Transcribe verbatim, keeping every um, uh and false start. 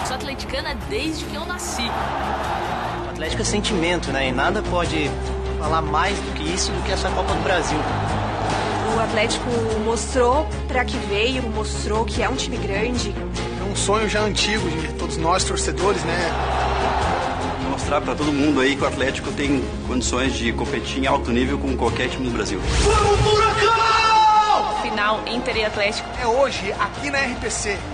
Sou atleticana desde que eu nasci. O Atlético é sentimento, né? E nada pode falar mais do que isso, do que essa Copa do Brasil. O Atlético mostrou para que veio, mostrou que é um time grande. É um sonho já antigo de todos nós, torcedores, né? Mostrar para todo mundo aí que o Atlético tem condições de competir em alto nível com qualquer time do Brasil. Vamos, Furacão! Final Inter e Atlético. É hoje, aqui na R P C.